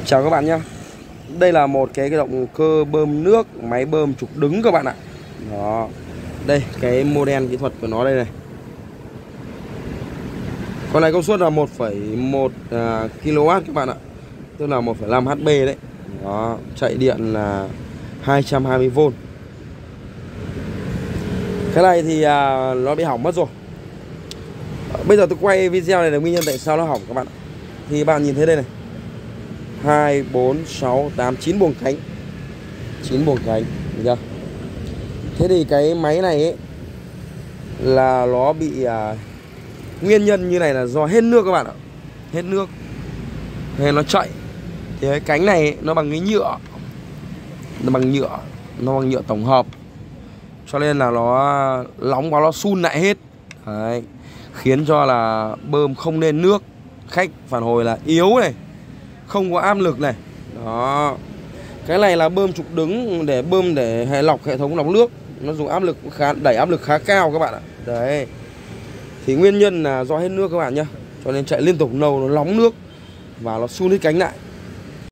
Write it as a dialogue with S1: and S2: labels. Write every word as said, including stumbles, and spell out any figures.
S1: Chào các bạn nhé. Đây là một cái, cái động cơ bơm nước, máy bơm trục đứng các bạn ạ. Đó. Đây, cái model kỹ thuật của nó đây này. Con này công suất là một phẩy một ki lô oát các bạn ạ. Tức là một phẩy năm héc pê đấy. Đó, chạy điện là hai trăm hai mươi vôn. Cái này thì à, nó bị hỏng mất rồi. Bây giờ tôi quay video này là nguyên nhân tại sao nó hỏng các bạn ạ. Thì bạn nhìn thấy đây này, hai, bốn, sáu, tám, chín buồng cánh, chín buồng cánh, được chưa? Thế thì cái máy này ấy, là nó bị à, nguyên nhân như này là do hết nước các bạn ạ. Hết nước nên nó chạy. Thì cái cánh này ấy, nó bằng cái nhựa, nó bằng nhựa, nó bằng nhựa tổng hợp, cho nên là nó nóng quá nó sun lại hết. Đấy, khiến cho là bơm không lên nước. Khách phản hồi là yếu này, không có áp lực này. Đó. Cái này là bơm trục đứng để bơm để hệ lọc hệ thống lọc nước. Nó dùng áp lực khá, đẩy áp lực khá cao các bạn ạ. Đấy. Thì nguyên nhân là do hết nước các bạn nhá. Cho nên chạy liên tục lâu nó nóng nước và nó sun hết cánh lại.